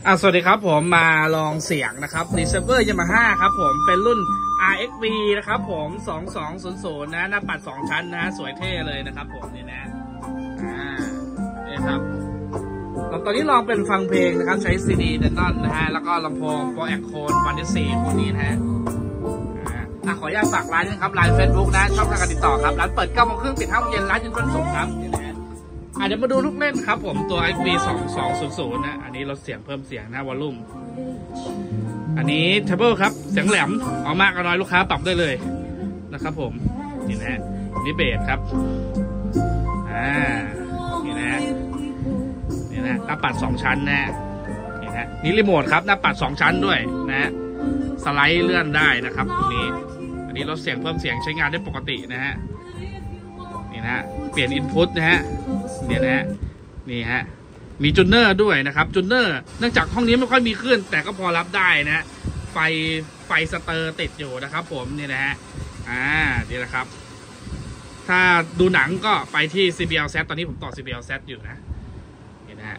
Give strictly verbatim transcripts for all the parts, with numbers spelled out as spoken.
อ่ะสวัสดีครับผมมาลองเสียงนะครับ Receiver Yamaha ครับผมเป็นรุ่น อาร์ เอ็กซ์ วี นะครับผมสองสองศูนย์ศูนย์นะหน้าปัดสองชั้นนะสวยเท่เลยนะครับผมนี่นะอ่านี่ครับตอนนี้ลองเป็นฟังเพลงนะครับใช้ ซี ดี Denon นะฮะแล้วก็ลำโพง Proaccone วันที่สี่คู่นี้นะฮะอ่าขออนุญาตฝากร้านนะครับร้าน Facebook นะช่องทางการติดต่อครับร้านเปิดเก้าโมงครึ่งปิดห้าโมงเย็นร้านยังวันศุกร์ครับอาจจะมาดูลูกเล่นครับผมตัว เอ็กซ์ วี สองสองศูนย์ศูนย์นะอันนี้ลดเสียงเพิ่มเสียงนะวอลลุ่มอันนี้เทเบิลครับเสียงแหลมเอามากเอาน้อยลูกค้าปรับได้เลยนะครับผมนี่นะนี่เบสครับอ่านี่นะนี่นะหน้าปัดสองชั้นนะนี่นะนี่รีโมทครับหน้าปัดสองชั้นด้วยนะสไลด์เลื่อนได้นะครับตรงนี้อันนี้ลดเสียงเพิ่มเสียงใช้งานได้ปกตินะฮะนี่นะเปลี่ยนอินพุตนะฮะเนี่ยนะฮะนี่ฮะมีจูนเนอร์ด้วยนะครับจูนเนอร์เนื่องจากห้องนี้ไม่ค่อยมีคลื่นแต่ก็พอรับได้นะไฟไฟสเตอร์ติดอยู่นะครับผมนี่นะฮะอ่านี่แหละครับถ้าดูหนังก็ไปที่ ซี บี แอล แซด ตอนนี้ผมต่อ ซี บี แอล แซด อยู่นะนี่นะฮะ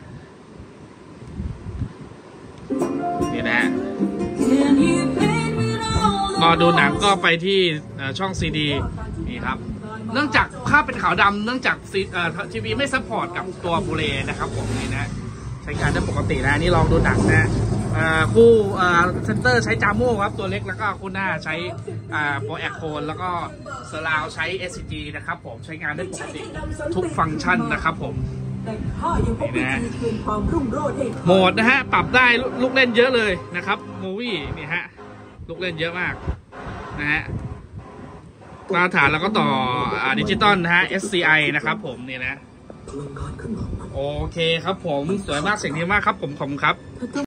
นี่นะฮะพอดูหนังก็ไปที่ช่อง ซี ดี นี่ครับเนื่องจากภาพเป็นขาวดำเนื่องจากทีวีไม่ซัพพอร์ตกับตัวบูเลนะครับผมนี่นะใช้การได้ปกตินะนี่ลองดูหนังนะคู่เซนเตอร์ใช้จาโม่ครับตัวเล็กแล้วก็คู่หน้าใช้โปรแอคโคนแล้วก็เซอร์ราวใช้ เอส ซี จี นะครับผมใช้งานได้ปกติทุกฟังก์ชันนะครับผมนี่นะโหมดนะฮะปรับได้ลูกเล่นเยอะเลยนะครับมูวี่นี่ฮะลูกเล่นเยอะมากนะฮะมาตรฐานแล้วก็ต่อดิจิตอลนะฮะ เอส ซี ไอ นะครับผมนี่นะโอเคครับผมสวยมากเสียงดีมากครับผมขอบคุณครับ